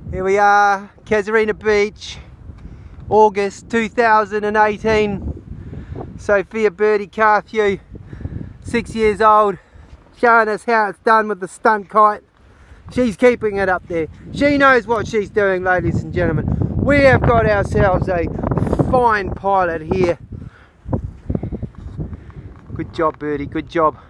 Here we are, Casuarina Beach, August 2018. Sophia Carthew, 6 years old, showing us how it's done with the stunt kite. She's keeping it up there. She knows what she's doing, ladies and gentlemen. We have got ourselves a fine pilot here. Good job, Birdie, good job.